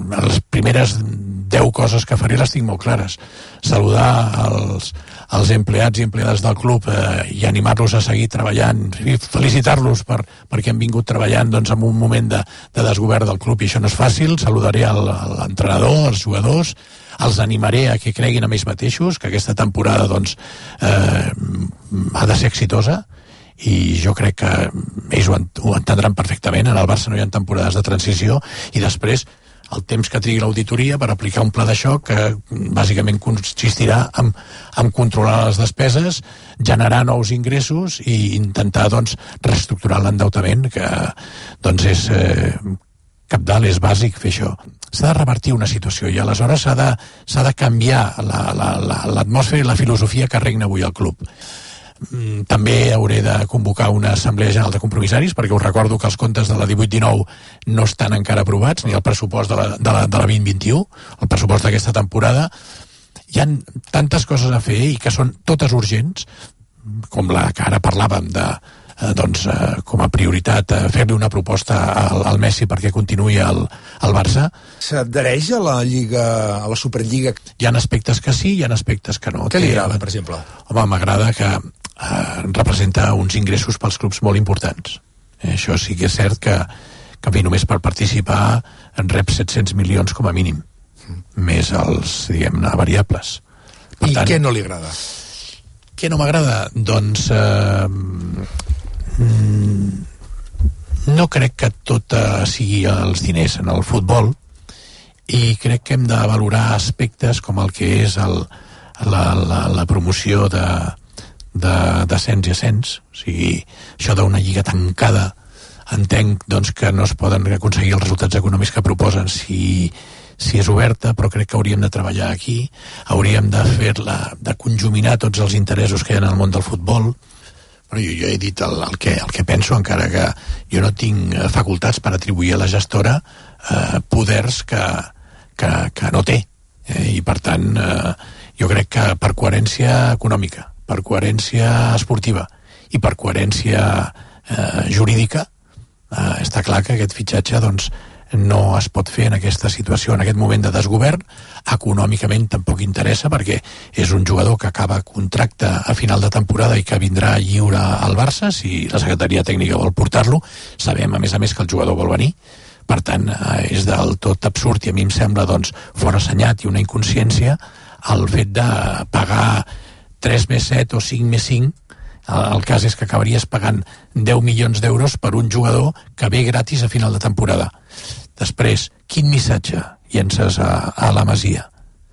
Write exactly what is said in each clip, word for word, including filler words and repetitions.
les primeres deu coses que faré les tinc molt clares. Saludar els, els empleats i empleades del club eh, i animar-los a seguir treballant, i felicitar-los per, perquè han vingut treballant doncs, en un moment de, de desgovern del club, i això no és fàcil. Saludaré el, l'entrenador, els jugadors, els animaré a que creguin en ells mateixos, que aquesta temporada doncs, eh, ha de ser exitosa, i jo crec que ells ho, ho entendran perfectament. En el Barça no hi ha temporades de transició, i després el temps que trigui l'auditoria per aplicar un pla de xoc que bàsicament consistirà en, en controlar les despeses, generar nous ingressos i intentar doncs, reestructurar l'endeutament, que doncs, és eh, cabdal, és bàsic fer això. S'ha de revertir una situació i aleshores s'ha de, s'ha de canviar la, la, la, l'atmosfera i la filosofia que regna avui al club. També hauré de convocar una assemblea general de compromissaris, perquè us recordo que els comptes de la divuit dinou no estan encara aprovats, ni el pressupost de la, de la, de la vint vint u, el pressupost d'aquesta temporada. Hi ha tantes coses a fer i que són totes urgents, com la que ara parlàvem de, eh, doncs, eh, com a prioritat, eh, fer-li una proposta al, al Messi perquè continuï al, al Barça. S'adhereix a la Lliga, a la Superliga? Hi ha aspectes que sí, hi ha aspectes que no. Què li agrada, per exemple? Home, m'agrada que eh, representa uns ingressos pels clubs molt importants. Eh, això sí que és cert que, que bé, només per participar en rep set-cents milions com a mínim, mm. més els, diguem-ne, variables. Per I tant, què no li agrada? Què no m'agrada? Doncs eh, no crec que tot eh, sigui els diners en el futbol, i crec que hem de valorar aspectes com el que és el, la, la, la promoció de d'ascens i ascens. O sigui, això d'una lliga tancada, entenc doncs, que no es poden aconseguir els resultats econòmics que proposen si, si és oberta, però crec que hauríem de treballar aquí, hauríem de fer-la, de conjuminar tots els interessos que hi ha en el món del futbol. Però jo, jo he dit el, el, que, el que penso, encara que jo no tinc facultats per atribuir a la gestora eh, poders que, que, que no té, eh, i per tant eh, jo crec que per coherència econòmica, per coherència esportiva i per coherència eh, jurídica, eh, està clar que aquest fitxatge doncs, no es pot fer en aquesta situació, en aquest moment de desgovern. Econòmicament tampoc interessa, perquè és un jugador que acaba contracte a final de temporada i que vindrà lliure al Barça si la secretaria tècnica vol portar-lo. Sabem, a més a més, que el jugador vol venir. Per tant, eh, és del tot absurd, i a mi em sembla doncs, forassenyat i una inconsciència el fet de pagar tres més set o cinc més cinc. El cas és que acabaries pagant deu milions d'euros per un jugador que ve gratis a final de temporada. Després, quin missatge llences a, a la Masia?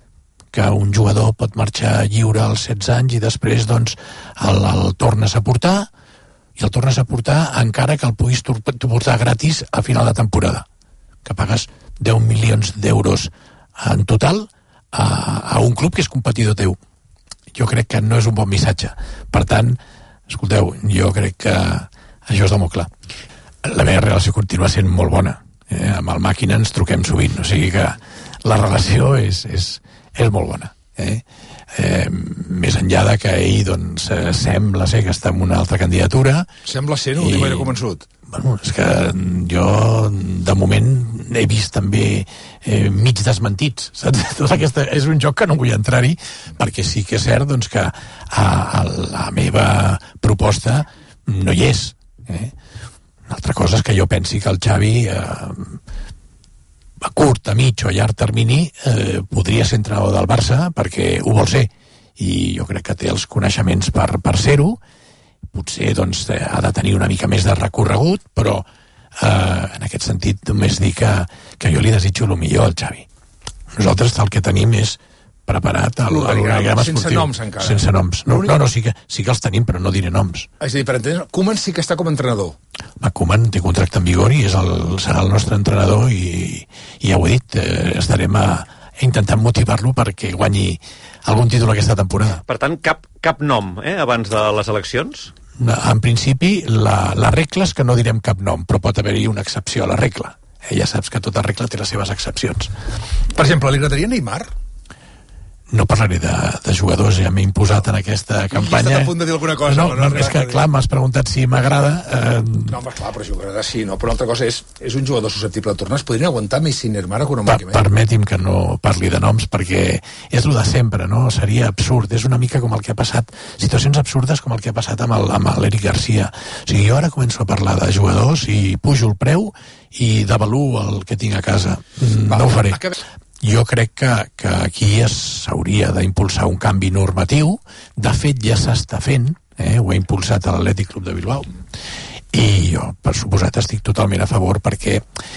Que un jugador pot marxar lliure als setze anys i després doncs, el, el tornes a portar, i el tornes a portar encara que el puguis portar gratis a final de temporada, que pagues deu milions d'euros en total a, a un club que és competidor teu. Jo crec que no és un bon missatge. Per tant, escolteu, jo crec que això és de molt clar. La meva relació continua sent molt bona. Eh? Amb el Màquina ens truquem sovint, o sigui que la relació és, és, és molt bona. Eh? Eh, més enllà de que ell doncs, eh, sembla ser que està en una altra candidatura. Sembla ser, no? I, ho tinc convençut. Bueno, és que jo de moment he vist també eh, mig desmentits, saps? Tota aquesta, és un joc que no vull entrar-hi, perquè sí que és cert doncs, que a, a la meva proposta no hi és. Eh? Una altra cosa és que jo pensi que el Xavi eh, a curt, a mig o a llarg termini eh, podria ser entrenador del Barça perquè ho vol ser, i jo crec que té els coneixements per, per ser-ho. Potser doncs, ha de tenir una mica més de recorregut, però eh, en aquest sentit només dir que, que jo li desitjo el millor al Xavi. Nosaltres el que tenim és preparat el, l'organigrama esportiu. Sense noms encara. Sense noms. No, no, no sí, que, sí que els tenim, però no diré noms. És a dir, per entendre, Koeman sí que està com a entrenador. Koeman té contracte en vigor i és el, serà el nostre entrenador, i, i ja ho he dit, eh, estarem a, intentant motivar-lo perquè guanyi algun títol aquesta temporada. Per tant, cap, cap nom eh, abans de les eleccions? En principi, la, la regla és que no direm cap nom, però pot haver-hi una excepció a la regla. Eh, ja saps que tota regla té les seves excepcions. Per exemple, li agradaria Neymar? no parlaré de, de jugadors, ja m'he imposat en aquesta campanya. I estàs a punt de dir alguna cosa. No, no, no és que, clar, m'has preguntat si m'agrada. Eh... No, home, clar, però jugador sí, no, però una altra cosa és, és un jugador susceptible de tornar. Es podrien aguantar més sin hermana econòmicament. Per, permeti'm que no parli de noms, perquè és el de sempre, no? Seria absurd. És una mica com el que ha passat, situacions absurdes com el que ha passat amb l'Eric Garcia. O sigui, jo ara començo a parlar de jugadors i pujo el preu i devaluo el que tinc a casa. Va, no ho faré. Jo crec que, que aquí s'hauria d'impulsar un canvi normatiu. De fet, ja s'està fent, eh? Ho ha impulsat l'Atlètic Club de Bilbao. I jo, per suposat, estic totalment a favor perquè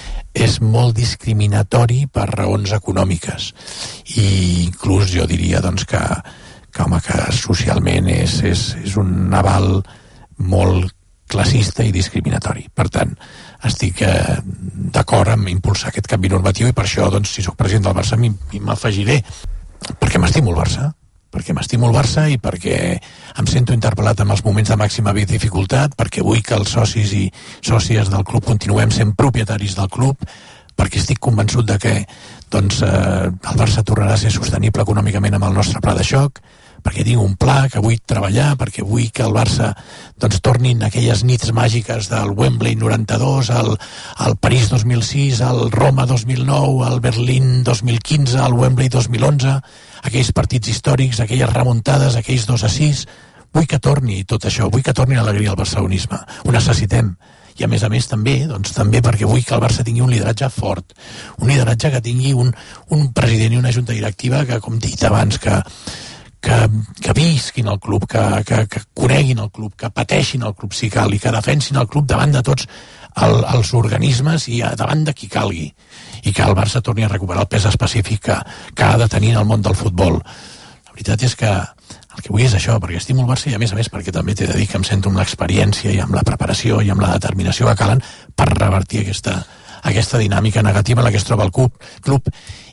és molt discriminatori per raons econòmiques. I inclús jo diria doncs, que, que, home, que socialment és, és, és un aval molt classista i discriminatori. Per tant, estic eh, d'acord amb impulsar aquest canvi normatiu i per això, doncs, si sóc president del Barça, m'afegiré, perquè m'estimo el Barça, perquè m'estimo el Barça i perquè em sento interpel·lat en els moments de màxima dificultat, perquè vull que els socis i sòcies del club continuem sent propietaris del club, perquè estic convençut de que doncs, eh, el Barça tornarà a ser sostenible econòmicament amb el nostre pla de xoc, perquè tinc un pla que vull treballar, perquè vull que el Barça doncs, tornin aquelles nits màgiques del Wembley noranta-dos, al, al París dos mil sis, al Roma dos mil nou, al Berlín dos mil quinze, al Wembley dos mil onze, aquells partits històrics, aquelles remuntades, aquells dos a sis. Vull que torni tot això, vull que torni l'alegria al barcelonisme. Ho necessitem. I a més a més també, doncs també perquè vull que el Barça tingui un lideratge fort, un lideratge que tingui un, un president i una junta directiva que, com he dit abans, que Que, que visquin el club, que, que, que coneguin el club, que pateixin el club si cal i que defensin el club davant de tots el, els organismes i davant de qui calgui, i que el Barça torni a recuperar el pes específic que, que ha de tenir en el món del futbol. La veritat és que el que vull és això, perquè estimo el Barça i a més a més perquè també t'he de dir que em sento amb l'experiència i amb la preparació i amb la determinació que calen per revertir aquesta, aquesta dinàmica negativa en la que es troba el club, club.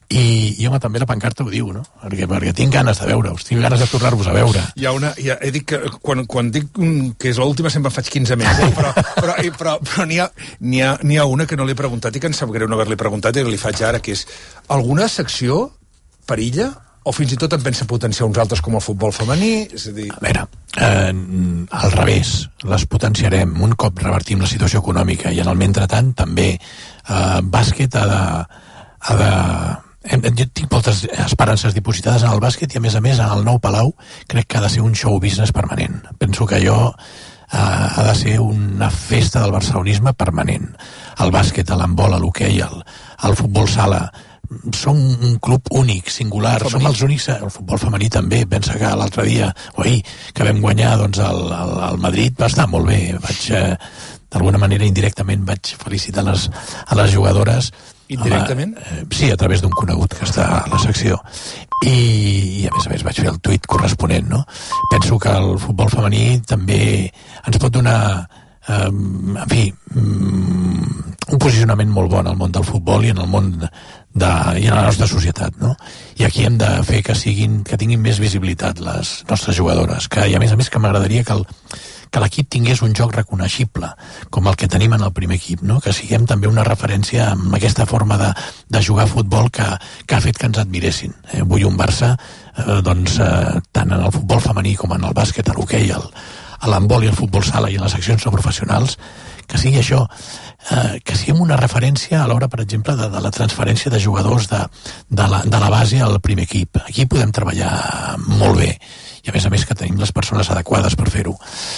I, i home, també la pancarta ho diu, no? Perquè, perquè tinc ganes de veure-us, tinc ganes de tornar-vos a veure. Hi ha una... Hi ha, he dit que quan, quan dic un, que és l'última sempre faig quinze més, eh? però, però, però, però n'hi ha, n'hi ha, n'hi ha una que no l'he preguntat i que em sap greu no haver-li preguntat i que li faig ara, que és alguna secció perilla o fins i tot en pensa potenciar uns altres com el futbol femení? És a dir... A veure, eh, al revés, les potenciarem un cop revertim la situació econòmica i en el mentrestant també eh, bàsquet ha de... Ha de jo tinc moltes esperances dipositades en el bàsquet i a més a més en el nou Palau crec que ha de ser un show business permanent. Penso que allò eh, ha de ser una festa del barcelonisme permanent. El bàsquet, l'handbol, l'hoquei, el, el futbol sala, som un club únic, singular, femení. Som els únics, el futbol femení també. Pensa que l'altre dia, o ahir, que vam guanyar doncs, el, el, el Madrid, va estar molt bé. Vaig, eh, d'alguna manera, indirectament vaig felicitar les, a les jugadores. Indirectament? Eh, sí, a través d'un conegut que està a la secció. I, i a més a més vaig fer el tuit corresponent, no? Penso que el futbol femení també ens pot donar eh, en fi mm, un posicionament molt bon al món del futbol i en el món de, i en la nostra societat, no? I aquí hem de fer que siguin, que tinguin més visibilitat les nostres jugadores, que, i a més a més que m'agradaria que el que l'equip tingués un joc reconeixible, com el que tenim en el primer equip, no? Que siguem també una referència amb aquesta forma de, de jugar a futbol que, que ha fet que ens admiressin. Eh? Vull un Barça, eh, doncs, eh, tant en el futbol femení com en el bàsquet, a l'hoquei, a l'handbol i el futbol sala i en les seccions no professionals, que sigui això, eh, que siguem una referència a l'hora, per exemple, de, de la transferència de jugadors de, de, la, de la base al primer equip. Aquí podem treballar molt bé i a més a més que tenim les persones adequades per fer-ho.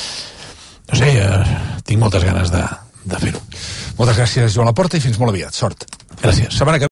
No sé, eh, tinc moltes ganes de, de fer-ho. Moltes gràcies, Joan Laporta, i fins molt aviat. Sort. Gràcies. Setmana que